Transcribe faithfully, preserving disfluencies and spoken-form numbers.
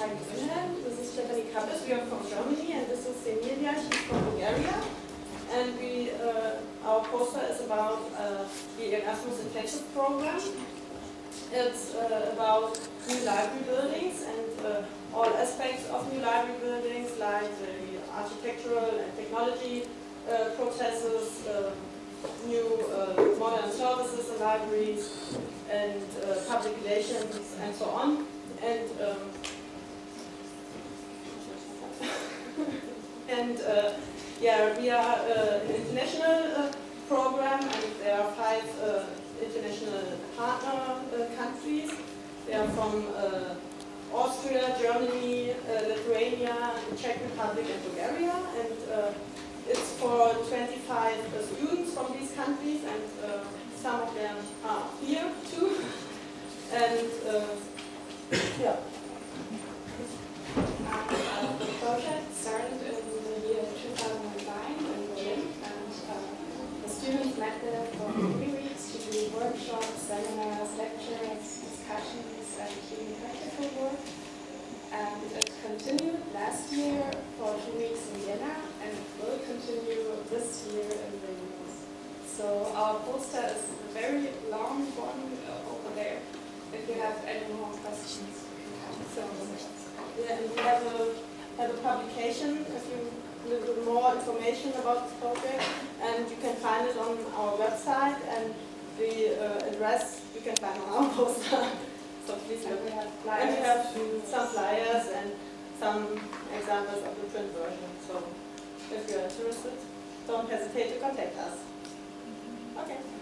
Hi, this is Stephanie Kappes. We are from Germany, and this is Emilia. She's from Bulgaria. And we, uh, our poster is about uh, the Erasmus Intensive Program. It's uh, about new library buildings and uh, all aspects of new library buildings, like the architectural and technology uh, processes, uh, new uh, modern services in libraries, and uh, public relations, and so on. And um, and uh, yeah, we are uh, an international uh, program, and there are five uh, international partner uh, countries. They are from uh, Austria, Germany, uh, Lithuania, the Czech Republic, and Bulgaria. And uh, it's for twenty-five uh, students from these countries, and uh, some of them are here too. And uh, yeah. Uh, the project started in the year two thousand nine in Berlin, and uh, the students met there for three weeks to do workshops, seminars, lectures, discussions, and even practical work. And it continued last year for two weeks in Vienna, and it will continue this year in Vilnius. So our poster is a very long one uh, over there. If you have any more questions, you can have So, yeah, and we have a, have a publication if you need a little more information about this project, and you can find it on our website, and the uh, address you can find on our poster. So please look. we have And we have flyers. some flyers and some examples of the print version. So if you're interested, don't hesitate to contact us. Okay.